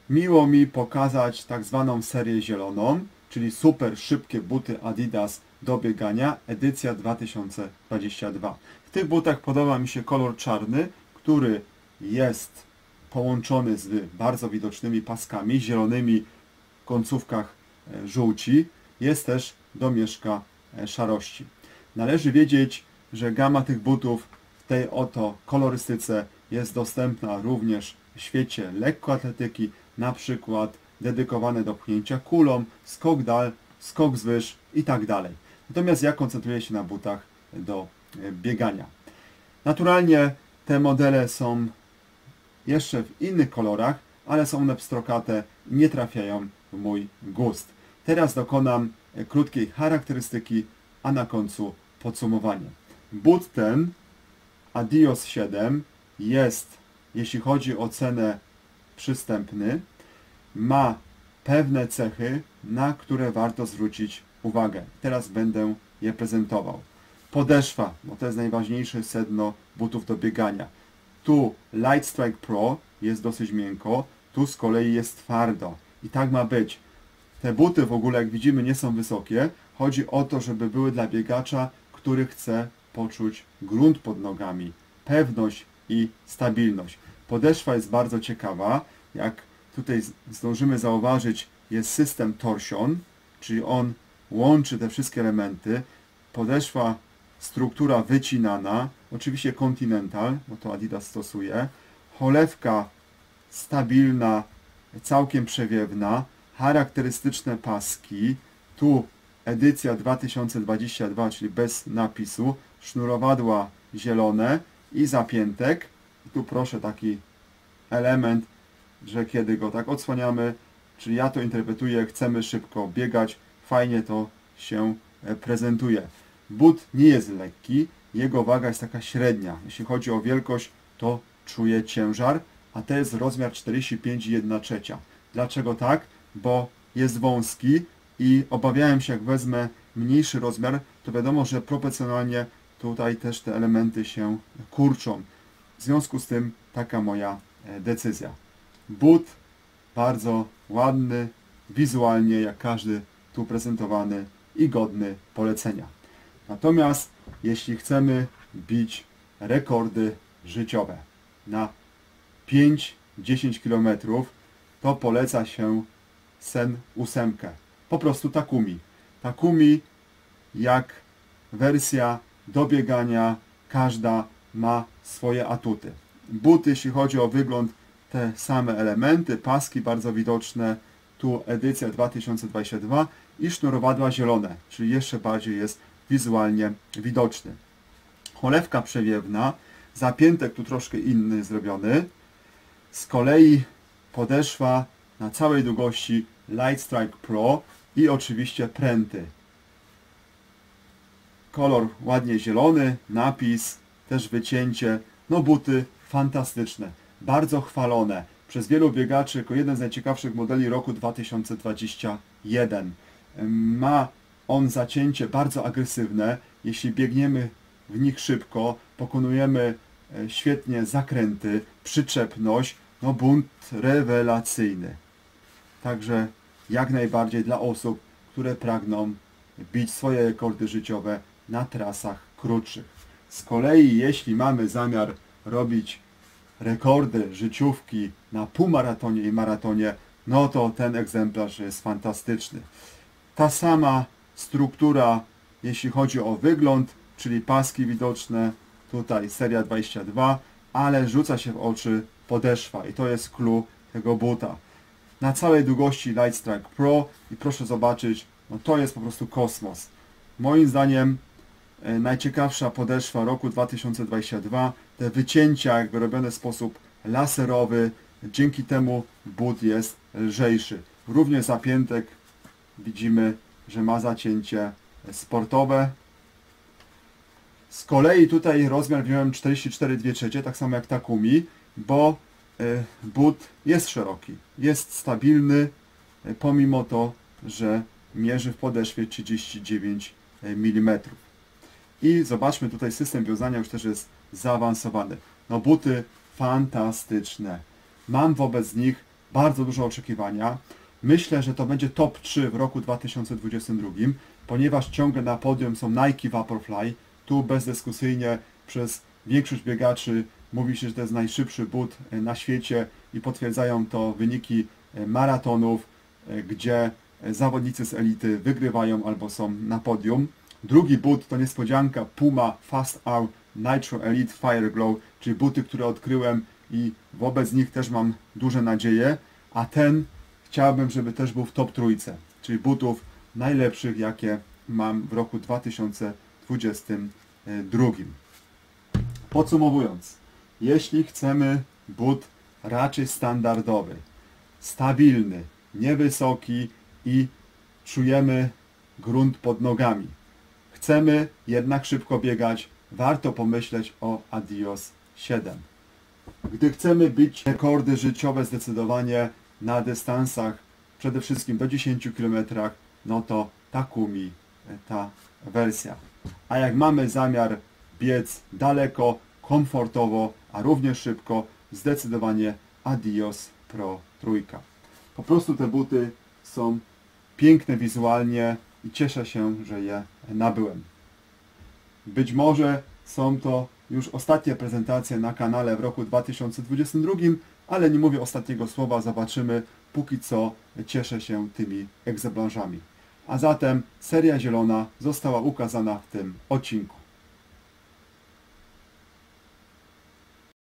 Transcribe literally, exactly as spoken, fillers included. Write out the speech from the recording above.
miło mi pokazać tak zwaną serię zieloną, czyli super szybkie buty Adidas do biegania, edycja dwa tysiące dwadzieścia dwa. W tych butach podoba mi się kolor czarny, który jest połączony z bardzo widocznymi paskami, zielonymi w końcówkach żółci. Jest też domieszka szarości. Należy wiedzieć, że gama tych butów w tej oto kolorystyce jest dostępna również w świecie lekkoatletyki, na przykład dedykowane do pchnięcia kulą, skok dal, skok zwyż i tak dalej. Natomiast ja koncentruję się na butach do biegania. Naturalnie te modele są jeszcze w innych kolorach, ale są one pstrokate i nie trafiają w mój gust. Teraz dokonam krótkiej charakterystyki, a na końcu podsumowanie. But ten Adios siedem jest, jeśli chodzi o cenę, przystępny. Ma pewne cechy, na które warto zwrócić uwagę. Teraz będę je prezentował. Podeszwa, bo to jest najważniejsze sedno butów do biegania. Tu Light Strike Pro jest dosyć miękko, tu z kolei jest twardo. I tak ma być. Te buty w ogóle, jak widzimy, nie są wysokie. Chodzi o to, żeby były dla biegacza, który chce poczuć grunt pod nogami, pewność i stabilność. Podeszwa jest bardzo ciekawa. Jak tutaj zdążymy zauważyć, jest system torsion, czyli on łączy te wszystkie elementy. Podeszwa, struktura wycinana, oczywiście Continental, bo to Adidas stosuje. Cholewka stabilna, całkiem przewiewna, charakterystyczne paski. Tu edycja dwa tysiące dwadzieścia dwa, czyli bez napisu, sznurowadła zielone i zapiętek. I tu proszę taki element, że kiedy go tak odsłaniamy, czyli ja to interpretuję, chcemy szybko biegać, fajnie to się prezentuje. But nie jest lekki, jego waga jest taka średnia. Jeśli chodzi o wielkość, to czuję ciężar, a to jest rozmiar czterdzieści pięć i jedna trzecia. Dlaczego tak? Bo jest wąski i obawiałem się, jak wezmę mniejszy rozmiar, to wiadomo, że proporcjonalnie tutaj też te elementy się kurczą. W związku z tym taka moja decyzja. But bardzo ładny, wizualnie jak każdy tu prezentowany i godny polecenia. Natomiast jeśli chcemy bić rekordy życiowe na pięć do dziesięciu kilometrów, to poleca się Sen osiem. Po prostu Takumi. Takumi jak wersja do biegania, każda ma swoje atuty. But, jeśli chodzi o wygląd, te same elementy, paski bardzo widoczne, tu edycja dwa tysiące dwadzieścia dwa i sznurowadła zielone, czyli jeszcze bardziej jest wizualnie widoczny. Cholewka przewiewna, zapiętek tu troszkę inny zrobiony, z kolei podeszwa na całej długości Light Strike Pro i oczywiście pręty. Kolor ładnie zielony, napis, też wycięcie, no buty fantastyczne, bardzo chwalone przez wielu biegaczy jako jeden z najciekawszych modeli roku dwa tysiące dwudziestego pierwszego. Ma on zacięcie bardzo agresywne, jeśli biegniemy w nich szybko, pokonujemy świetnie zakręty, przyczepność, no bunt rewelacyjny. Także jak najbardziej dla osób, które pragną bić swoje rekordy życiowe na trasach krótszych. Z kolei jeśli mamy zamiar robić rekordy życiówki na półmaratonie i maratonie, no to ten egzemplarz jest fantastyczny. Ta sama struktura, jeśli chodzi o wygląd, czyli paski widoczne, tutaj seria dwadzieścia dwa, ale rzuca się w oczy podeszwa i to jest clue tego buta. Na całej długości Light Strike Pro i proszę zobaczyć, no to jest po prostu kosmos. Moim zdaniem e, najciekawsza podeszwa roku dwa tysiące dwudziestego drugiego, te wycięcia jakby robione w sposób laserowy, dzięki temu but jest lżejszy. Również zapiętek widzimy, że ma zacięcie sportowe. Z kolei tutaj rozmiar wziąłem czterdzieści cztery i dwie trzecie, tak samo jak Takumi, bo y, but jest szeroki, jest stabilny, y, pomimo to, że mierzy w podeszwie trzydzieści dziewięć milimetrów. I zobaczmy, tutaj system wiązania już też jest zaawansowany. No buty fantastyczne. Mam wobec nich bardzo duże oczekiwania. Myślę, że to będzie top trzy w roku dwa tysiące dwudziestym drugim, ponieważ ciągle na podium są Nike Vaporfly. Tu bezdyskusyjnie przez większość biegaczy mówi się, że to jest najszybszy but na świecie i potwierdzają to wyniki maratonów, gdzie zawodnicy z elity wygrywają albo są na podium. Drugi but to niespodzianka Puma Fast Hour Nitro Elite Fire Glow, czyli buty, które odkryłem i wobec nich też mam duże nadzieje, a ten chciałbym, żeby też był w top trójce, czyli butów najlepszych, jakie mam w roku dwa tysiące dwudziestym drugim. Podsumowując, jeśli chcemy but raczej standardowy, stabilny, niewysoki i czujemy grunt pod nogami, chcemy jednak szybko biegać, warto pomyśleć o Adios siedem. Gdy chcemy bić rekordy życiowe zdecydowanie na dystansach, przede wszystkim do dziesięciu kilometrów, no to Takumi ta wersja. A jak mamy zamiar biec daleko, komfortowo, a również szybko, zdecydowanie Adios Pro trójka. Po prostu te buty są piękne wizualnie i cieszę się, że je nabyłem. Być może są to już ostatnie prezentacje na kanale w roku dwa tysiące dwudziestym drugim, ale nie mówię ostatniego słowa, zobaczymy. Póki co cieszę się tymi egzemplarzami. A zatem seria zielona została ukazana w tym odcinku.